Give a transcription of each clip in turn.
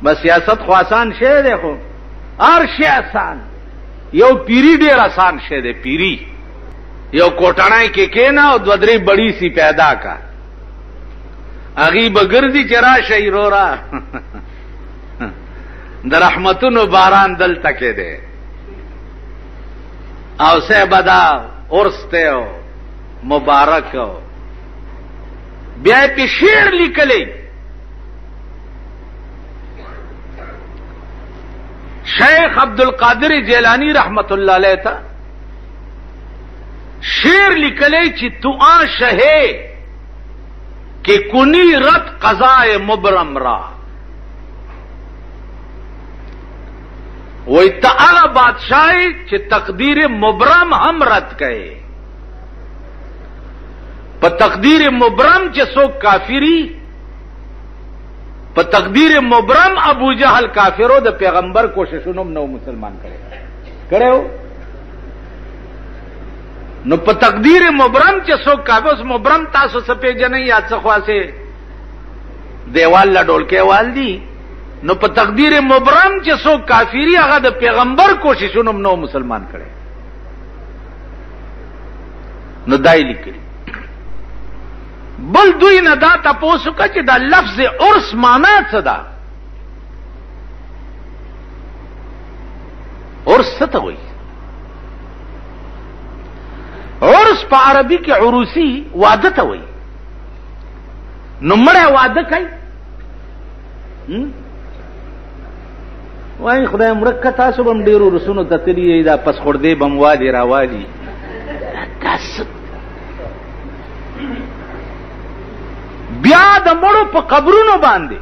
بس سیاست خو آسان شی دی خو هر شی آسان یو پیری ډیر آسان شی دی پیری یو کوټړای کې کېنا او دو درې بڑی سی پیدا کا اغي بغرضی چرا شیرورا د رحمتونو باران دل تکې دی او سه بدا اورسته مبارک بیا په شعر لیکلی شیخ عبدالقادر جیلانی رحمت اللہ علیہ تا شعر لکھلے چی تو آنش ہے کہ کنی رت قضائے مبرم را وہی تا اغا بادشاہی چی تقدیر مبرم ہم رد کئے پا تقدیر مبرم چی سوک کافری په تقدیر مبرم ابو جہل کافرو د پیغمبر کوششونو نو مسلمان کړو نو په تقدیر مبرم چې څوک کافر مبرم تاسو سپې جنې یا څه خاصه دیوال لا ډول کې والدي نو په تقدیر مبرم چې څوک کافری هغه د پیغمبر کوششونو نو مسلمان کړي نو دای لیکي بل دوی نه دا تاسو کا چې دا لفظ عرس معنا څه ده عرس څه ته وایي عرس په عربي کې عروسی واده ته وایي نو مړه واده کوي وای خدای مرکه تاسو بم ډیرو رسونو ته تللی دا پس خور دې بم والی راوالی تاسو بیا د مړو په قبرونو باندې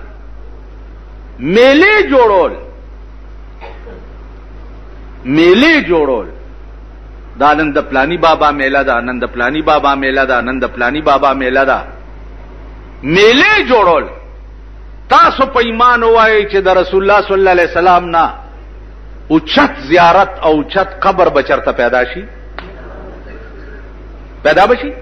میلې جوړول دا نن د پلانی بابا میله ده نن د پلانی بابا میله ده نن د پلانی بابا میله ده میلې جوړول تاسو په ایمان وایي چې د رسول الله صلی الله علیه وسلم نه اوچت زیارت او اوچت قبر بچرته پیدا بشي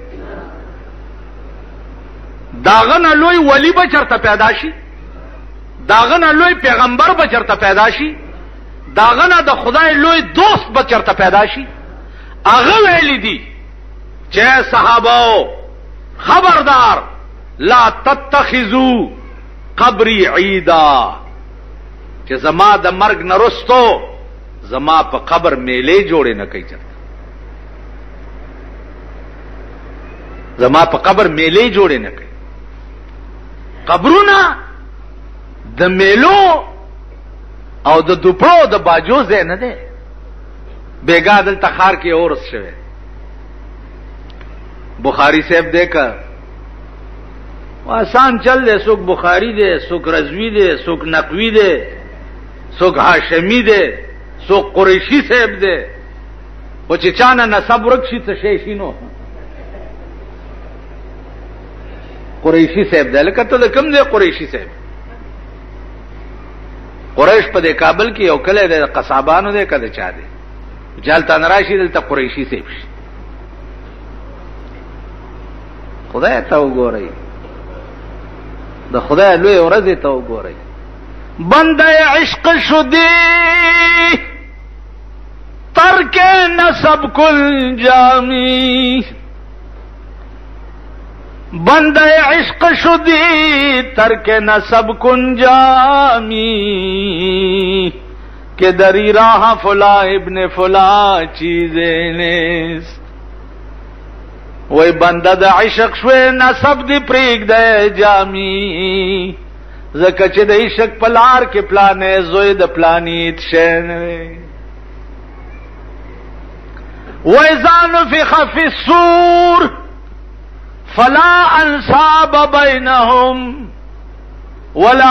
داغنا لوی ولی بچرته پیدا شي داغنا لوی پیغمبر بچرته پیدا شي داغنا د خدای لوی دوست بچرته پیدا شي هغه ویل دي چې صحابه خبردار لا تتخذوا قبری عیدا چې زما د مرګ نرستو زما په قبر میلې جوړې نه کوي چرته زما په قبر میلې جوړې نه کوي قبرونه د میلو او د دوپړو د باجو ځای نه دی بیګا دلته ښار کې اورس شوی بخاری صاحب دیکھا آسان چل دے سوک بخاری دے سوک رضوی دے سوک نقوی دے سوک ہاشمی دے سوک قریشی صاحب دے وہ چچانا نصب رکشی تشیشی نو قریشی صاحب دے لکہ تو کم دے قریشی صاحب قریش پا دے کابل کی او کلے دے قصابانو دے کدے چاہ دے جالتا نراشی دلتا قریشی صاحب شی خدای تا وګورئ د خدای لوی ورځ ته وګورئ بندے عشق شدی ترک نسب کل جامی بندے عشق شدی ترک نسب کن جامی کہ دری راہ فلا ابن فلا چیزیں نیست وی بنده د عشق شوی نسب دی پریگ دی جامی زکه چې د عشق پلار کې پلانې زوی د پلانیت شنوي وی ځان فی خف الصور فلا انصاب بینهم ولا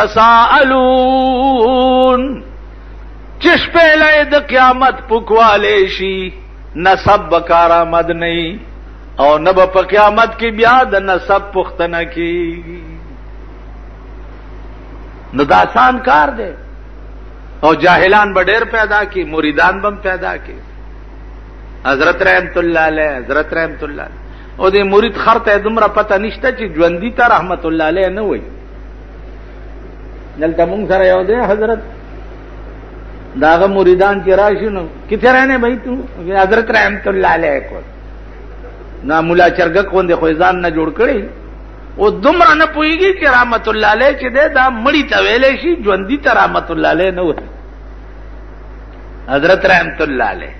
يتساءلون چش پهلې د قیامت پکواله شي نسب بکارآمد نه او نب په قیامت کې بیا د نسب پختنه کیږي نو دا آسان کار دی او جاهلان به ډېر پیدا کی مریدان بم پیدا کی حضرت رحمت الله علیه حضرت رحمت الله او دې مرید خرته دومره پته نشته چې ژوندۍ ته رحمت الله علیه نه وای دلته مونږ سره یو دی حضرت داغه مریدان چې راشي نو کته رہنے بھائی تو حضرت رحمت الله علیه کو نا مولا چرګ کوندې خو ځان نه جوړ کړي او دومره نه پويږي چې رحمت الله علیه چې دا مړی ته ویلې شي ژوندۍ ته رحمت الله علیه نه و حضرت رحمت الله علیه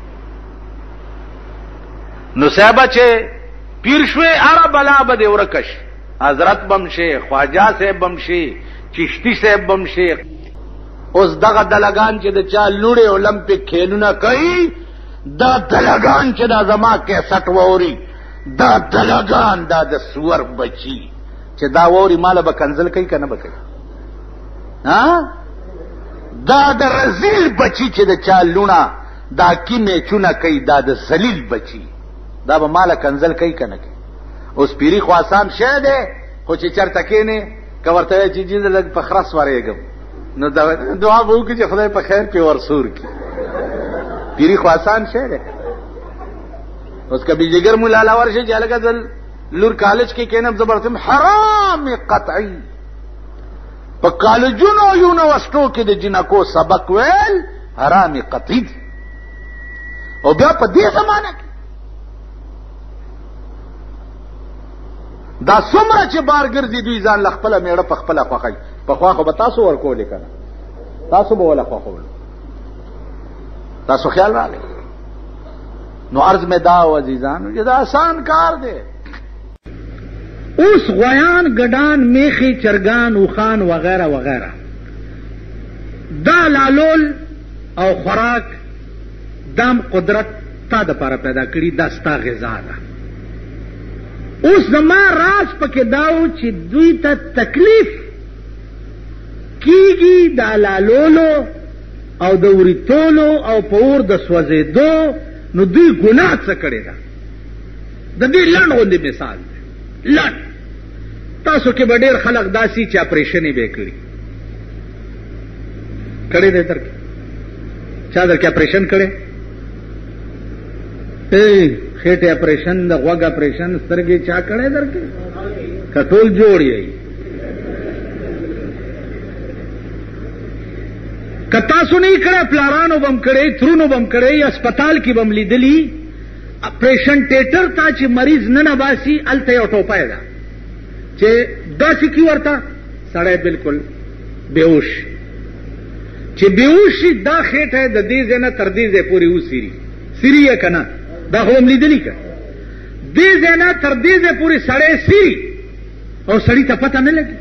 نو صاحب چې پیر شوي اره بلا بده ورکش حضرت بمشي خواجہ صاحب بمشي چشتی صاحب بمشي اوس دغه دلګان چې د چا لوړې اولمپیک کھیلونه کوي دا دلګان چې دا زما کې سټ ووري دا دلګان دا د سور بچي چې دا ووري مال به کنزل کوي کنه به کوي ها دا د رزیل بچي چې د چا لونه دا کی میچونه کوي دا د ذلیل بچي دا به مال کنزل کوي کنه کوي اوس پیری خو آسان شه ده خو چې چرته کینه کورته چې جین لګ په خرس ورېګم نو دعا وکړه چې خدای په خیر په ورسور کی پیری خو آسان شه ده اوس کبي جګر مولا لا ورشه چې لګا دل لور کالج کې کینم زبرتم حرام قطعی په کالجونو یونیورسيټو کې د جنکو سبق ویل حرام قطعی او بیا په دې زمانہ کې دا څومره چې بار ګرځي دوی ځان لخپله میړه په خپله خوښي په خوا خو به تاسو ورکولې کنه تاسو به ولا خوښول تاسو خیال راغلی نو عرض میں دا عزیزانو چې دا آسان کار دی اوس غویان گډان میخي چرګان اوخان وغیرہ وغیرہ دا لالول او خوراک دام قدرت تا د پاره پیدا کړی دا ستا غذا ده اوس زما راز پکې داو چې دوی ته تکلیف کیږي د لالولو او د وریتولو او پور د سوځېدو نو دوی ګناه څه کړی ده د دې لنډ غوندې مثال دی لنډ تاسو کې به ډېر خلک داسي چې اپریشن یې به کړي کړی دی درکې چا درکې اپریشن کړی خېټه اپریشن د غوږ اپریشن سترګې چا کړی درکې کټول جوړ یې کتا سنی کړه پلارانو بم کړي ترونو بم کړي اسپیټال کې بم لیدلی اپریشن ټیټر تا چې مریض نه نباسي الته یو ټوپای دا چې داسې کی ورته سړی بالکل بیهوش چې بیهوش دا خېټه د دې ځنه تر دې ځې پوری وسيري سری یې کنه دا هم لیدلی که دې ځنه تر دې ځې پوری سړی سری او سړی ته پته نه لګي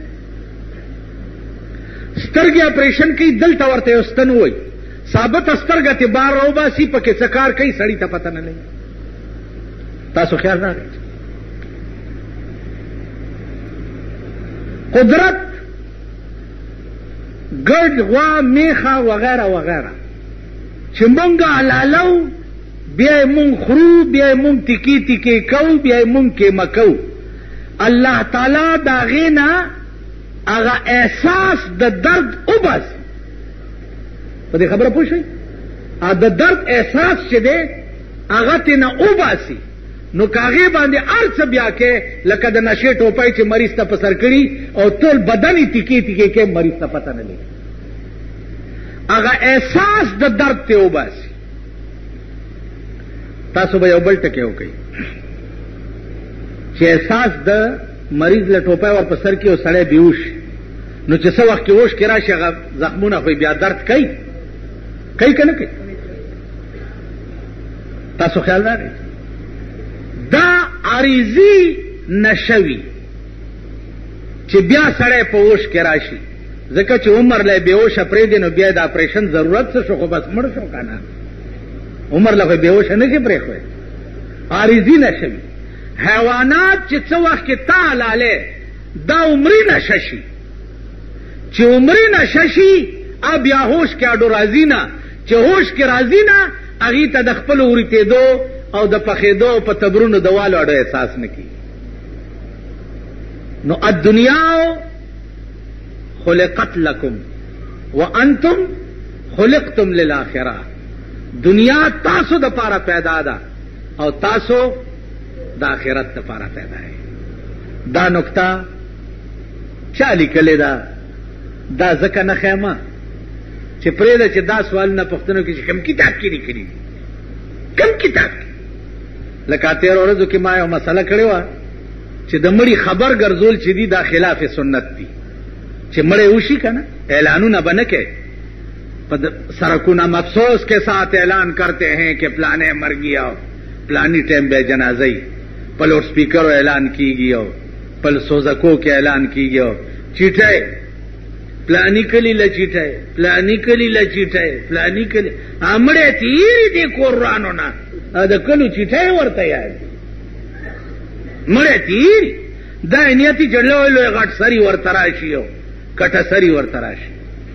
سترګې اپریشن کوي دلته ورته یو ستن وای ثابت سترګه ته بار راو باسي پکې څه کار کوي سړی ته پته نه لګي تاسو خیال راغی قدرت ګډ غوا میخه وغیرہ وغیرہ چې مونږه علالو بیا مونږ خرو بیا مونږ ټکی ټکی کو بیا مونږ کې مکو الله تعالی دا غینا اغا احساس د درد وباسي په دې خبره پوه شئ د درد احساس چې دی هغه تینا وباسي نو کاغه باندې ارڅ بیا کې لکه د نشې ټوپای چې مریض ته په سر کړي او ټول بدن یې ټکی ټکی کې مریض ته پته نه لګي هغه احساس د درد ته وباسي تاسو به یو بل ټکی وکړئ چې احساس د مریض له ټوپای ور په سر کې او سړی بیهوش نو چې څه وخت کې هوش کې راشي هغه زخمونه خو بیا درد کوي که نه کوي تاسو خیال راغی دا عریضی نشوي چې بیا سړی په هوش کې راشي ځکه چې عمر له بیهوشه پرېږدي نو بیا د اپریشن ضرورت څه شو خو بس مړ شو که نه عمر له خو بیهوشه نه شي پرېښوی عریضی نشوي حیوانات چې څه وخت کې تا حلاله دا عمري نشه شي چې عمري نشه شي بیا هوش کې اډو راځي نه چې هوش کې راځي نه هغې ته د خپل وریتېدو او د پخېدو په تبرونو د والو اډو احساس نه کېږي نو الدنیا خلقت لکم وانتم خلقتم للآخرة دنیا تاسو د پاره پیدا ده او تاسو د آخرت لپاره پیدا ہے دا نقطہ چا لیکلې ده دا ځکه نه خیمه چې پرېږده چې دا سوالونه پښتنو کې چې کوم کتاب کې لیکلي کوم کتاب کې لکه 13 ورځو کې ما یو مسله کړې وه چې د مړي خبر ګرځول چې دي دا خلاف سنت دي چې مړی وشي که نه اعلانونه به نه کوي سرکونه مفسوس کے ساتھ اعلان کرتے ہیں کہ پلانے مر گیا پلانی ٹائم بے جنازئی پل اور سپیکر اعلان کی گیا پل سوزکو کے اعلان کی گیا چیٹے پلانی کلی لچیٹے پلانی کلی لچیٹے پلانی کلی امڑے تیری دے قرآنو نا دا کلو چیٹے ورطا یاد مڑے تیری دا انیتی جڑلو لوے غٹ سری ورطراشیو کٹا سری ورطراشی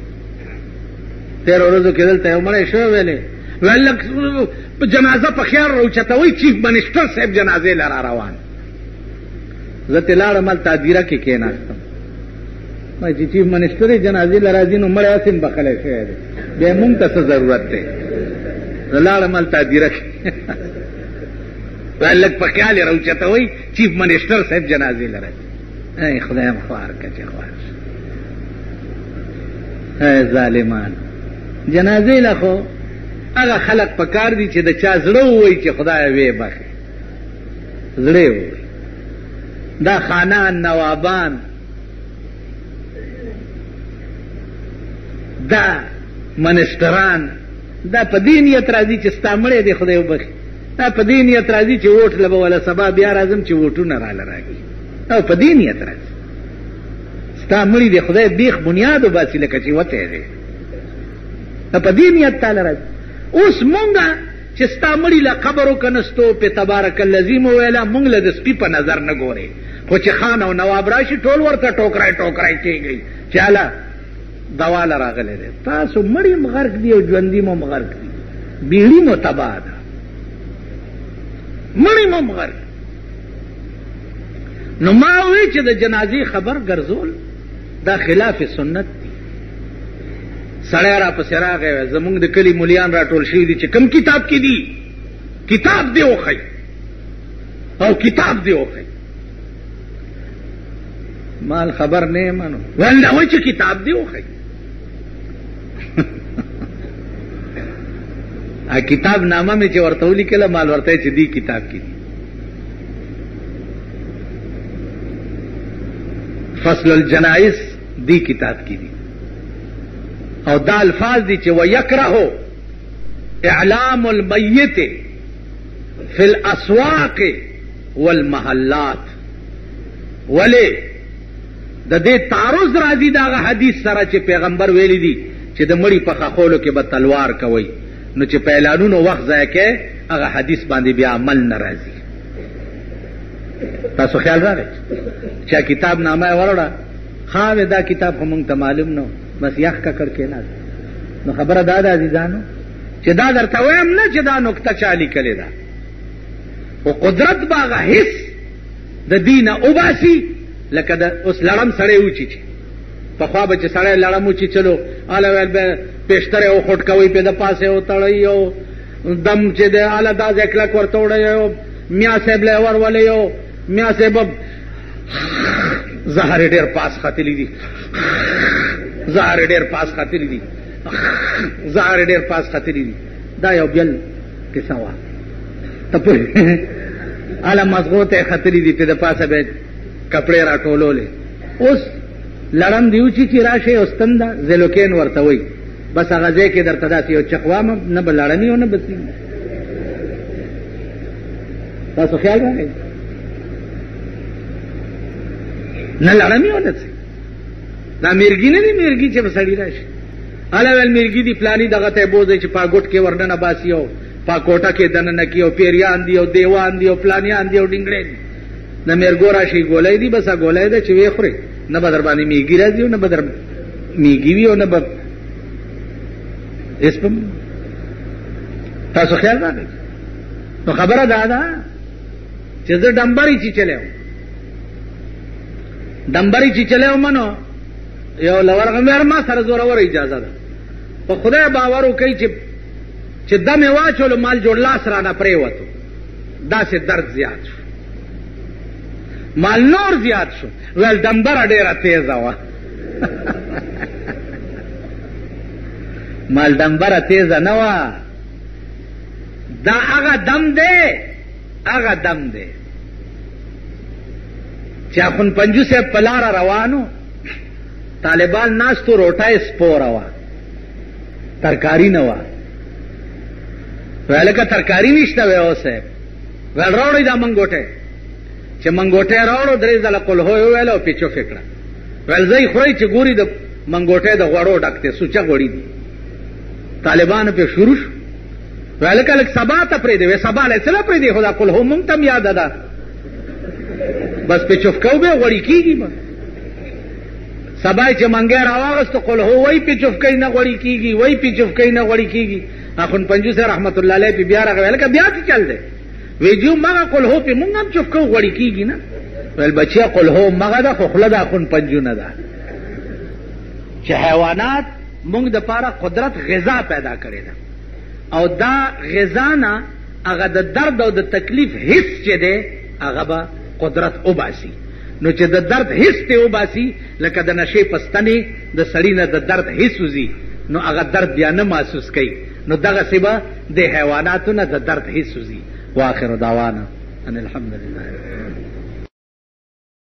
13 ورځو کې دلته یو مړی شوی ویلې ویل جنازه په خیال راوچتوئ چیف منسټر صاحب جنازې له را روان زه ترې لاړم هلته هدیره کې کېناستم وایي چې چیف منسټر یې جنازې له راځي نو مړی هسې هم بخلی شوی دی بیا مونږ ته څه ضرورت دی زه لاړم هلته هدیره کې ویل لږ په خیال یې راوچتوئ چیف منسټر صاحب جنازې له راځي ای خدایم خوار که چې خوار شي ای ظالمان جنازې له خو هغه خلق پکار دي چې د چا زړه ووایي چې خدای ویې بخي زړه یې ووایي دا خانان نوابان دا منسټران دا په دې نیت راځي چې ستا مړی دی خدای وبخي دا په دې نیت راځي چې ووټ له به وله سبا بیا راځم چې ووټونه راله راږي او په دې نیت راځي ستا مړی دی خدای بیخ بنیاد وباسي لکه چې وتی دی په دې نیت تعالی راځي اوس مونږه چې ستا مړي له قبر وکنستو په تبارک الذی مو ویله مونږ له د سپي په نظر نه ګورې خو چې خان او نواب راشي ټول ورته ټوکرای ټوکرای کېږي چې هله دواله راغلی دی تاسو مړي م غرق دي او ژوندي مو م غرق دي بیړي مو تباه ده مړي مو م غرق نو ما وی چې د جنازې خبر ګرځول دا خلاف سنت سړی را پسې راغی زمونږ د کلي مولیان را ټول شوي دي چې کوم کتاب کې دي کتاب دې وښی او کتاب دې وښی مال خبر نه یې منو ویل دا وایي چې کتاب دې وښی کتاب نامه مې چې ورته ولیکله مال ورته چې دې کتاب کې دي فصل الجنائز دې کتاب کې دي او دا الفاظ دي چې ويكره اعلام المیت فی الاسواق والمحلات ولی د دې تعرض راځي دا حدیث سره چې پیغمبر ویلي دي چې د مړي په خخولو کې به تلوار کوي نو چې په اعلانونو وخت ځای کې هغه حدیث باندې بیا عمل نه راځي تاسو خیال راغی چې کتاب نامه وروړه خاوه دا کتاب خو مونږ ته معلوم نو بس یخ کا کړ کې نه نو خبره دا ده عزیزانو چې دا درته وایم نه چې دا نکته چا لیکلې ده او قدرت باغه حس د دینه وباسي لکه د اوس لړم سړی اوچی چې پخوا به چې سړی لړم اوچی چلو اله ویل به پیشتره او خټ کوي په د پاسه او تړی او دم چې د اله دا ځکلا ورته وړی او میا صاحب له ور ولې او میا صاحب زهر ډیر پاس خاتلی دي زهر ډیر پاس خاتلی دي زهر ډیر پاس خاتلی دي دا یو بل کیسه وا ته په اله مزغوته خاتلی دي په د پاسه به کپڑے را ټولولې اوس لړم دیو چې راشه اوستنده زلوکین ورته وای بس هغه ځای کې درته داسې یو چقوام نه بلړنی او نه بسی تاسو خیال راغی نه لړمی ونه څه دا میرګی نه دی میرګی چې بسړی راشي اله ول میرګی دی پلانی دغه ته بوزي چې پاګوټ کې ورننه باسیو پاکوټه کې دننه کیو پیریان دی او دیوان دی او پلانیان دی او ډنګړې نه میرګو راشي ګولای دی بس ګولای دی چې وی خوري نه بدر باندې میګی راځي نه بدر میګی وی او نه بد اسپم تاسو خیال راغی نو خبره ده چې زه ډمبري چې چلeo دمبری چې چلeo منو یو لورغه مېر ما سره زوره ور اجازه ده په خدای باور وکي چې دمه واچول مال جوړ لاس را نه پرې وته دا سه درد زیات شو مال نور زیات شو ول دمبر ډیره تیز وا مال ډمبره تیزه نه وه. دا هغه دم دی، هغه دم دی چې اخون پنجو صاحب په لاره روانو، طالبان ناستو، روټۍ سپوره وه، ترکاري نه وه. ویل که ترکاري نشته وی او صاحب، ویل راوړئ دا منګوټی. چې منګوټی راوړو، درې ځله قلهو یې وویل او پې چوفې کړه. ویل ځئ خورئ چې ګوري د منګوټی د غوړو ډک دی، سوچه غوړي دي. طالبانو پې شروع شو. ویل که لږ سبا ته پرېږدې. وی سبا له څه نه پرېږدې، خو دا قلهو مونږ ته هم یاده ده، بس پې چوف کوو بیا غوړي کېږي به. سبا چې منګی راواغستو، قلهو وایي پې چوف کوي نه غوړي کېږي، وایي پې چوف کوي نه غوړي کېږي. اخون پنجو صاحب رحمت الله علیه پې بیا راغی. ویل که بیا څه چل دی؟ وی جو مغه قلهو پې مونږ هم چوف کوو، غوړي کېږي نه. ویل بچیا قلهو مغه ده، خو خوله د اخون پنجو نه ده. چې حیوانات مونږ د پاره قدرت غذا پیدا کړې ده، او دا غذا نه هغه د درد او د تکلیف حس چې دی هغه به قدرت وباسي. نو چې د درد حس ته وباسي، لکه د نشې په ستنې د سړي نه د درد حس وځي، نو هغه درد بیا نه محسوس کوي. نو دغسې به د حیواناتو نه د درد حس وځي. واخر دعوانا ان الحمد لله.